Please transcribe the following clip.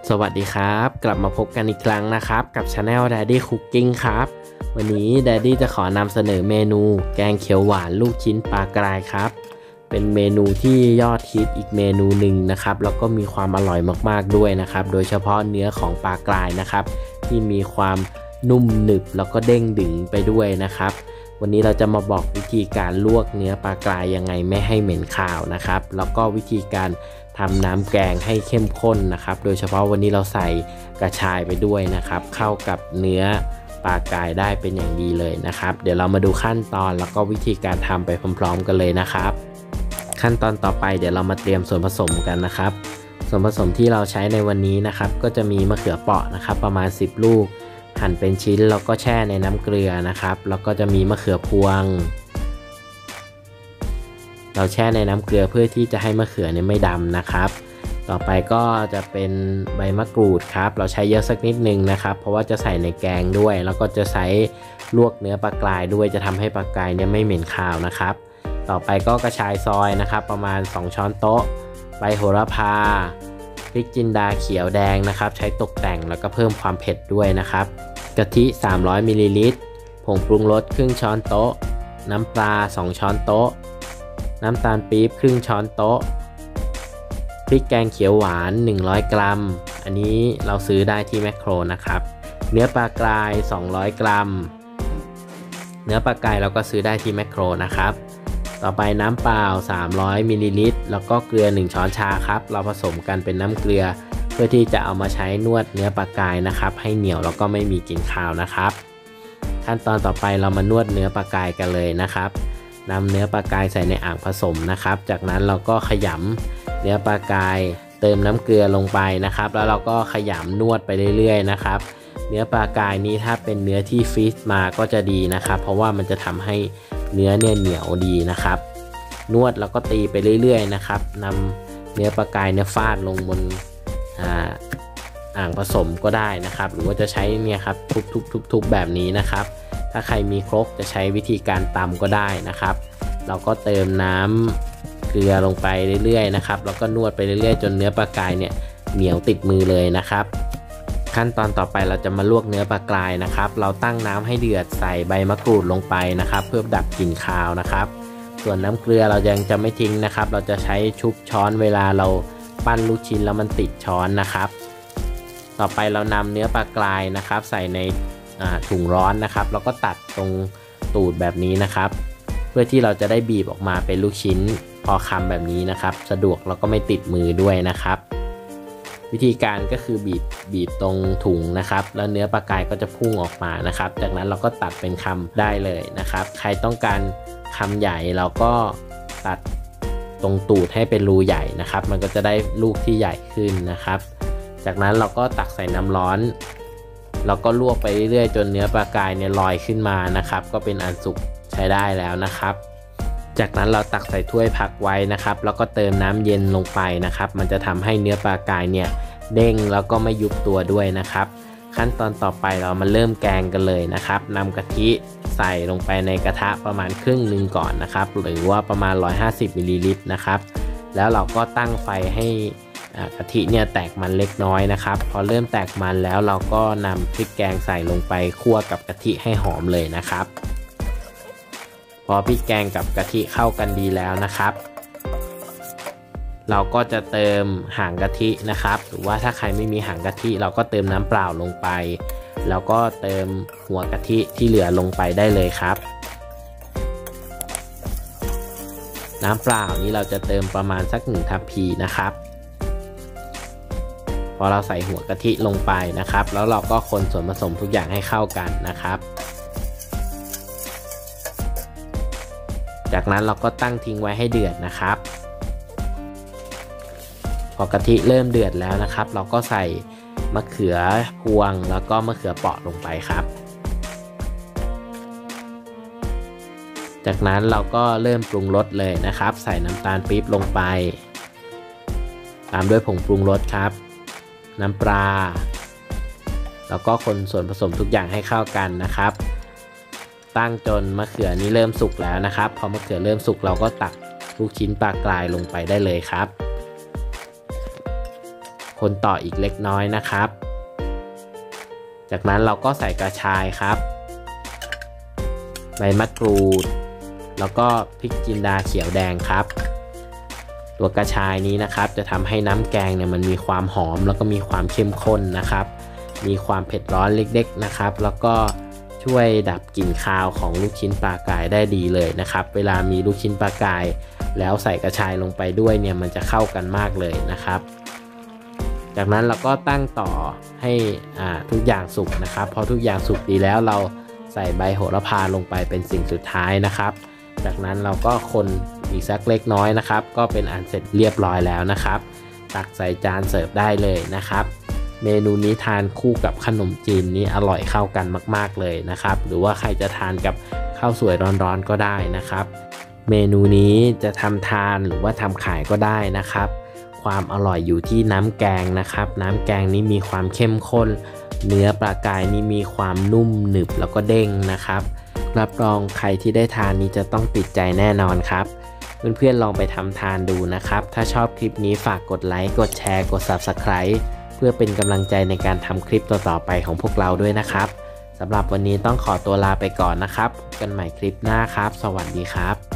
สวัสดีครับกลับมาพบกันอีกครั้งนะครับกับ Channel Daddy Cooking ครับวันนี้ Daddy จะขอนำเสนอเมนูแกงเขียวหวานลูกชิ้นปลากรายครับเป็นเมนูที่ยอดฮิตอีกเมนูหนึ่งนะครับแล้วก็มีความอร่อยมากๆด้วยนะครับโดยเฉพาะเนื้อของปลากรายนะครับที่มีความนุ่มหนึบแล้วก็เด้งดึงไปด้วยนะครับวันนี้เราจะมาบอกวิธีการลวกเนื้อปลากรายยังไงไม่ให้เหม็นคาวนะครับแล้วก็วิธีการทำน้ำแกงให้เข้มข้นนะครับโดยเฉพาะวันนี้เราใส่กระชายไปด้วยนะครับเข้ากับเนื้อปลากรายได้เป็นอย่างดีเลยนะครับเดี๋ยวเรามาดูขั้นตอนแล้วก็วิธีการทำไปพร้อมๆกันเลยนะครับขั้นตอนต่อไปเดี๋ยวเรามาเตรียมส่วนผสมกันนะครับส่วนผสมที่เราใช้ในวันนี้นะครับก็จะมีมะเขือเปราะนะครับประมาณ10ลูกหั่นเป็นชิ้นแล้วก็แช่ในน้ำเกลือนะครับแล้วก็จะมีมะเขือพวงเราแช่ในน้ำเกลือเพื่อที่จะให้มะเขือเนี่ยไม่ดำนะครับต่อไปก็จะเป็นใบมะกรูดครับเราใช้เยอะสักนิดนึงนะครับเพราะว่าจะใส่ในแกงด้วยแล้วก็จะใช้ลวกเนื้อปลากรายด้วยจะทำให้ปลากรายเนี่ยไม่เหม็นคาวนะครับต่อไปก็กระชายซอยนะครับประมาณ2ช้อนโต๊ะใบโหระพาพริกจินดาเขียวแดงนะครับใช้ตกแต่งแล้วก็เพิ่มความเผ็ดด้วยนะครับกะทิ300มิลลิลิตรผงปรุงรสครึ่งช้อนโต๊ะน้ำปลา2ช้อนโต๊ะน้ำตาลปี๊บครึ่งช้อนโต๊ะพริกแกงเขียวหวาน100กรัมอันนี้เราซื้อได้ที่แมคโครนะครับเนื้อปลากราย200กรัมเนื้อปลากรายเราก็ซื้อได้ที่แมคโครนะครับต่อไปน้ำเปล่า300มิลลิลิตรแล้วก็เกลือ1ช้อนชาครับเราผสมกันเป็นน้ำเกลือเพื่อที่จะเอามาใช้นวดเนื้อปลากรายนะครับให้เหนียวแล้วก็ไม่มีกลิ่นคาวนะครับขั้นตอนต่อไปเรามานวดเนื้อปลากรายกันเลยนะครับนำเนื้อปลากรายใส่ในอ่างผสมนะครับจากนั้นเราก็ขยำเนื้อปลากรายเติมน้ำเกลือลงไปนะครับแล้วเราก็ขยำนวดไปเรื่อยๆนะครับเนื้อปลากรายนี้ถ้าเป็นเนื้อที่ฟรีซมาก็จะดีนะครับเพราะว่ามันจะทำให้เนื้อเนี่ยเหนียวดีนะครับนวดแล้วก็ตีไปเรื่อยๆนะครับนำเนื้อปลากรายเนี่ยฟาดลงบนอ่างผสมก็ได้นะครับหรือว่าจะใช้เนี่ยครับทุบๆแบบนี้นะครับถ้าใครมีครกจะใช้วิธีการตำก็ได้นะครับเราก็เติมน้ำเกลือลงไปเรื่อยๆนะครับแล้วก็นวดไปเรื่อยๆจนเนื้อปลากรายเนี่ยเหนียวติดมือเลยนะครับขั้นตอนต่อไปเราจะมาลวกเนื้อปลากรายนะครับเราตั้งน้ำให้เดือดใส่ใบมะกรูดลงไปนะครับเพื่อดับกลิ่นคาวนะครับส่วนน้ำเกลือเรายังจะไม่ทิ้งนะครับเราจะใช้ชุบช้อนเวลาเราปั้นลูกชิ้นแล้วมันติดช้อนนะครับต่อไปเรานำเนื้อปลากรายนะครับใส่ในถุงร้อนนะครับแล้วก็ตัดตรงตูดแบบนี้นะครับเพื่อที่เราจะได้บีบออกมาเป็นลูกชิ้นพอคำแบบนี้นะครับสะดวกแล้วก็ไม่ติดมือด้วยนะครับวิธีการก็คือบีบตรงถุงนะครับแล้วเนื้อปลากรายก็จะพุ่งออกมานะครับจากนั้นเราก็ตัดเป็นคำได้เลยนะครับใครต้องการคำใหญ่เราก็ตัดตรงตูดให้เป็นรูใหญ่นะครับมันก็จะได้ลูกที่ใหญ่ขึ้นนะครับจากนั้นเราก็ตักใส่น้ำร้อนเราก็ลวกไปเรื่อยๆจนเนื้อปลากรายเนี่ยลอยขึ้นมานะครับก็เป็นอันสุกใช้ได้แล้วนะครับจากนั้นเราตักใส่ถ้วยพักไว้นะครับแล้วก็เติมน้ำเย็นลงไปนะครับมันจะทำให้เนื้อปลากรายเนี่ยเด้งแล้วก็ไม่ยุบตัวด้วยนะครับขั้นตอนต่อไปเรามาเริ่มแกงกันเลยนะครับนำกะทิใส่ลงไปในกระทะประมาณครึ่งหนึ่งก่อนนะครับหรือว่าประมาณ150มิลลิลิตรนะครับแล้วเราก็ตั้งไฟให้กะทิเนี่ยแตกมันเล็กน้อยนะครับพอเริ่มแตกมันแล้วเราก็นำพริกแกงใส่ลงไปคั่วกับกะทิให้หอมเลยนะครับพอพริกแกงกับกะทิเข้ากันดีแล้วนะครับเราก็จะเติมหางกะทินะครับหรือว่าถ้าใครไม่มีหางกะทิเราก็เติมน้ำเปล่าลงไปแล้วก็เติมหัวกะทิที่เหลือลงไปได้เลยครับน้ำเปล่านี้เราจะเติมประมาณสัก1ทัพพีนะครับพอเราใส่หัวกะทิลงไปนะครับแล้วเราก็คนส่วนผสมทุกอย่างให้เข้ากันนะครับจากนั้นเราก็ตั้งทิ้งไว้ให้เดือดนะครับพอกะทิเริ่มเดือดแล้วนะครับเราก็ใส่มะเขือพวงแล้วก็มะเขือเปราะลงไปครับจากนั้นเราก็เริ่มปรุงรสเลยนะครับใส่น้ำตาลปี๊บลงไปตามด้วยผงปรุงรสครับน้ำปลาแล้วก็คนส่วนผสมทุกอย่างให้เข้ากันนะครับตั้งจนมะเขือนี้เริ่มสุกแล้วนะครับพอมะเขือเริ่มสุกเราก็ตักลูกชิ้นปลากรายลงไปได้เลยครับคนต่ออีกเล็กน้อยนะครับจากนั้นเราก็ใส่กระชายครับใบมะกรูดแล้วก็พริกจินดาเขียวแดงครับตัวกระชายนี้นะครับจะทำให้น้ำแกงเนี่ยมันมีความหอมแล้วก็มีความเข้มข้นนะครับมีความเผ็ดร้อนเล็กๆนะครับแล้วก็ช่วยดับกลิ่นคาวของลูกชิ้นปลากายได้ดีเลยนะครับเวลามีลูกชิ้นปลากายแล้วใส่กระชายลงไปด้วยเนี่ยมันจะเข้ากันมากเลยนะครับจากนั้นเราก็ตั้งต่อให้ทุกอย่างสุกนะครับพอทุกอย่างสุกดีแล้วเราใส่ใบโหระพาลงไปเป็นสิ่งสุดท้ายนะครับจากนั้นเราก็คนอีกสักเล็กน้อยนะครับก็เป็นอันเสร็จเรียบร้อยแล้วนะครับตักใส่จานเสิร์ฟได้เลยนะครับเมนูนี้ทานคู่กับขนมจีนนี่อร่อยเข้ากันมากๆเลยนะครับหรือว่าใครจะทานกับข้าวสวยร้อนๆก็ได้นะครับเมนูนี้จะทำทานหรือว่าทำขายก็ได้นะครับความอร่อยอยู่ที่น้ำแกงนะครับน้ำแกงนี้มีความเข้มข้นเนื้อปลากายนี่มีความนุ่มหนึบแล้วก็เด้งนะครับรับรองใครที่ได้ทานนี้จะต้องติดใจแน่นอนครับเพื่อนๆลองไปทำทานดูนะครับถ้าชอบคลิปนี้ฝากกดไลค์กดแชร์กด Subscribe เพื่อเป็นกำลังใจในการทำคลิปต่อๆไปของพวกเราด้วยนะครับสำหรับวันนี้ต้องขอตัวลาไปก่อนนะครับพบกันใหม่คลิปหน้าครับสวัสดีครับ